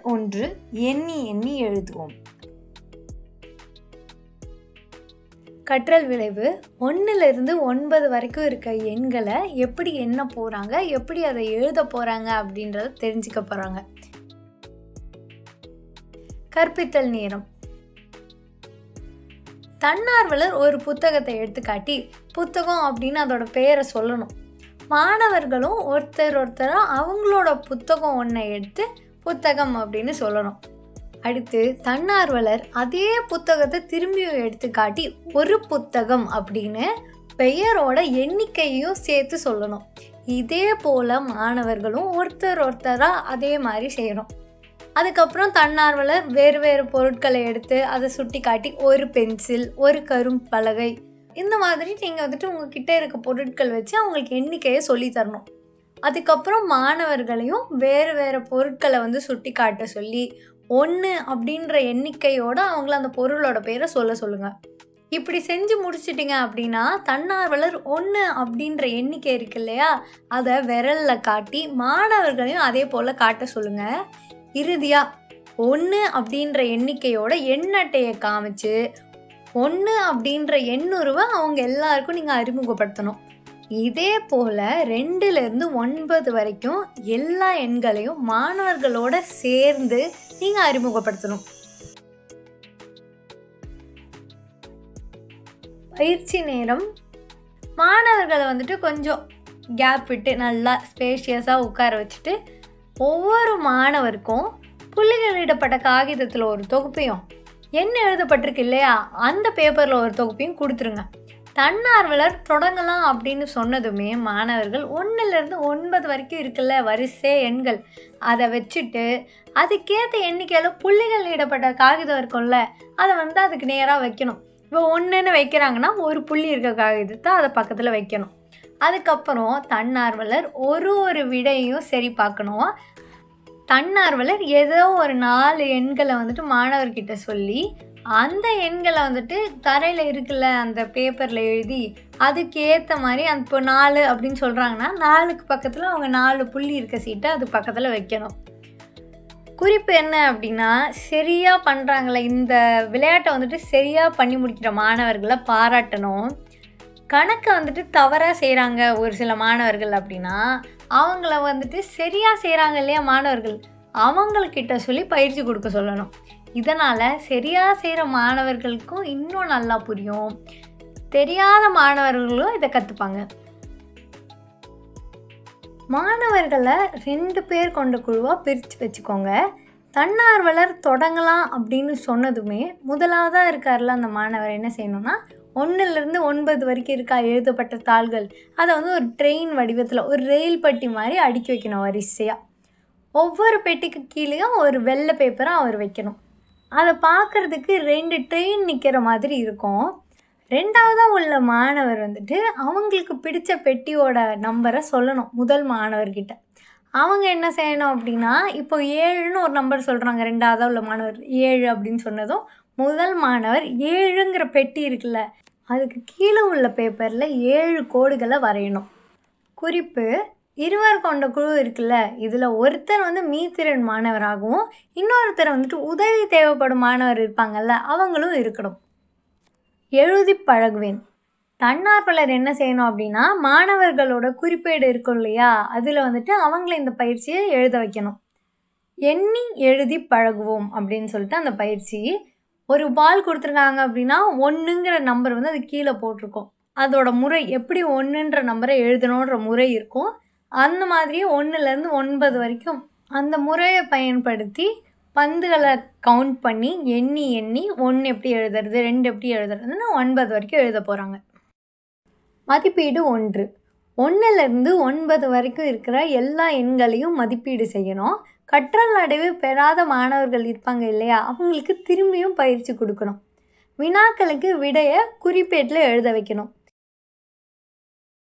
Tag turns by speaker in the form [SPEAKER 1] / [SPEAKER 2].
[SPEAKER 1] 1 எண்ணி எண்ணி எழுதுவோம். கற்றல் விளைவு 1லிருந்து 9 வரைக்கும் இருக்க எண்களை எப்படி எண்ண போகிறாங்க, எப்படி அதை எழுத போகிறாங்க அப்படின்றத தெரிஞ்சுக்க போகிறாங்க. கற்பித்தல் நேரம். தன்னார்வலர் ஒரு புத்தகத்தை எடுத்துக்காட்டி புத்தகம் அப்படின்னு அதோட பெயரை சொல்லணும். மாணவர்களும் ஒருத்தராக அவங்களோட புத்தகம் ஒன்றை எடுத்து புத்தகம் அப்படின்னு சொல்லணும். அடுத்து தன்னார்வலர் அதே புத்தகத்தை திரும்பியும் எடுத்துக்காட்டி ஒரு புத்தகம் அப்படின்னு பெயரோட எண்ணிக்கையும் சேர்த்து சொல்லணும். இதே போல் மாணவர்களும் ஒருத்தராக அதே மாதிரி செய்யணும். அதுக்கப்புறம் தன்னார்வலர் வேறு வேறு பொருட்களை எடுத்து அதை சுட்டி காட்டி ஒரு பென்சில், ஒரு கரும்பலகை, இந்த மாதிரி நீங்கள் வந்துட்டு உங்ககிட்ட இருக்க பொருட்கள் வச்சு அவங்களுக்கு எண்ணிக்கையை சொல்லி தரணும். அதுக்கப்புறம் மாணவர்களையும் வேறு வேறு பொருட்களை சுட்டி காட்ட சொல்லி 1 அப்படின்ற எண்ணிக்கையோடு அவங்கள அந்த பொருளோட பேரை சொல்லுங்கள். இப்படி செஞ்சு முடிச்சிட்டிங்க அப்படின்னா தன்னார்வலர் 1 அப்படின்ற எண்ணிக்கை இருக்கு இல்லையா, அதை விரலில் காட்டி மாணவர்களையும் அதே போல் காட்ட சொல்லுங்கள். இறுதியாக 1 அப்படின்ற எண்ணிக்கையோட எண்ணட்டையை காமிச்சு 1 அப்படின்ற எண்ணுருவை அவங்க எல்லாருக்கும் நீங்கள் அறிமுகப்படுத்தணும். இதே போல் 2லிருந்து 9 வரைக்கும் எல்லா எண்களையும் மாணவர்களோட சேர்ந்து நீங்கள் அறிமுகப்படுத்தணும். பயிற்சி நேரம். மாணவர்களை கொஞ்சம் கேப் விட்டு நல்லா ஸ்பேஷியஸாக உட்கார வச்சுட்டு ஒவ்வொரு மாணவருக்கும் புள்ளிகளிடப்பட்ட காகிதத்தில் ஒரு தொகுப்பையும் என்ன எழுதப்பட்டிருக்கு இல்லையா அந்த பேப்பரில் ஒரு தொகுப்பையும் கொடுத்துருங்க. தன்னார்வலர் தொடங்கலாம் அப்படின்னு சொன்னதுமே மாணவர்கள் 1லிருந்து 9 வரைக்கும் இருக்குல்ல வரிசை எண்கள், அதை வச்சுட்டு அதுக்கேற்ற எண்ணிக்கையில் புள்ளிகள் இடப்பட்ட காகிதம் இருக்கும்ல அதை அதுக்கு நேராக வைக்கணும். இப்போ 1ன்னு வைக்கிறாங்கன்னா ஒரு புள்ளி இருக்க காகிதத்தை அதை பக்கத்தில் வைக்கணும். அதுக்கப்புறம் தன்னார்வலர் ஒரு விடையும் சரி பார்க்கணும். தன்னார்வலர் ஏதோ ஒரு 4 எண்களை மாணவர்கிட்ட சொல்லி அந்த எண்களை தரையில் இருக்குல்ல அந்த பேப்பரில் எழுதி அதுக்கு ஏற்ற மாதிரி இப்போ 4 அப்படின்னு சொல்கிறாங்கன்னா 4க்கு பக்கத்தில் அவங்க 4 புள்ளி இருக்க சீட்டை அது பக்கத்தில் வைக்கணும். குறிப்பு என்ன அப்படின்னா, சரியாக பண்ணுறாங்களே இந்த விளையாட்டை சரியாக பண்ணி முடிக்கிற மாணவர்களை பாராட்டணும். கணக்கை தவறாக செய்கிறாங்க ஒரு சில மாணவர்கள் அப்படின்னா அவங்கள சரியாக செய்கிறாங்க இல்லையா மாணவர்கள், அவங்கக்கிட்ட சொல்லி பயிற்சி கொடுக்க சொல்லணும். இதனால் சரியாக செய்கிற மாணவர்களுக்கும் இன்னும் நல்லா புரியும், தெரியாத மாணவர்களும் இதை கற்றுப்பாங்க. மாணவர்களை 2 பேர் கொண்ட குழுவாக பிரித்து வச்சுக்கோங்க. தன்னார்வலர் தொடங்கலாம் அப்படின்னு சொன்னதுமே முதலாவதாக இருக்கார்ல அந்த மாணவர் என்ன செய்யணும்னா 1லிருந்து 9 வரைக்கும் இருக்கா எழுதப்பட்ட தாள்கள் அதை ஒரு ட்ரெயின் வடிவத்தில் ஒரு ரயில் பெட்டி மாதிரி அடுக்கி வைக்கணும் வரிசையாக. ஒவ்வொரு பெட்டிக்கு கீழேயும் ஒரு வெள்ளை பேப்பரை அவர் வைக்கணும். அதை பார்க்குறதுக்கு 2 ட்ரெயின் நிற்கிற மாதிரி இருக்கும். 2ஆவதாக உள்ள மாணவர் அவங்களுக்கு பிடிச்ச பெட்டியோட நம்பரை சொல்லணும் முதல் மாணவர்கிட்ட. அவங்க என்ன செய்யணும் அப்படின்னா இப்போ 7ன்னு ஒரு நம்பர் சொல்கிறாங்க, 2ஆவதாக உள்ள மாணவர் 7 அப்படின்னு சொன்னதும் முதல் மாணவர் 7ங்கிற பெட்டி இருக்குல்ல அதுக்கு கீழே உள்ள பேப்பரில் 7 கோடுகளை வரையணும். குறிப்பு, இருவர் கொண்ட குழு இருக்குல்ல இதில் ஒருத்தர் மீத்திறன் மாணவராகவும் இன்னொருத்தர் உதவி தேவைப்படும் மாணவர் இருப்பாங்கல்ல அவங்களும் இருக்கணும். எழுதி பழகுவேன். தன்னார்வலர் என்ன செய்யணும் அப்படின்னா மாணவர்களோட குறிப்பேடு இருக்கும் இல்லையா அதில் அவங்கள இந்த பயிற்சியை எழுத வைக்கணும். எண்ணி எழுதி பழகுவோம் அப்படின்னு சொல்லிட்டு அந்த பயிற்சி. ஒரு பால் கொடுத்துருக்காங்க அப்படின்னா 1ங்கிற நம்பர் அது கீழே போட்டிருக்கோம். அதோட முறை எப்படி 1ன்ற நம்பரை எழுதணுன்ற முறை இருக்கும். அந்த மாதிரியே 1லிருந்து 9 வரைக்கும் அந்த முறையை பயன்படுத்தி பந்துகளை கவுண்ட் பண்ணி எண்ணி 1 எப்படி எழுதுறது 2 எப்படி எழுதுறதுன்னு 9 வரைக்கும் எழுத போகிறாங்க. மதிப்பீடு 1. 1லிருந்து 9 வரைக்கும் இருக்கிற எல்லா எண்களையும் மதிப்பீடு செய்யணும். கற்றல் அடைவு பெறாத மாணவர்கள் இருப்பாங்க இல்லையா அவங்களுக்கு திரும்பியும் பயிற்சி கொடுக்கணும். வினாக்களுக்கு விடையை குறிப்பேட்டில் எழுத வைக்கணும்.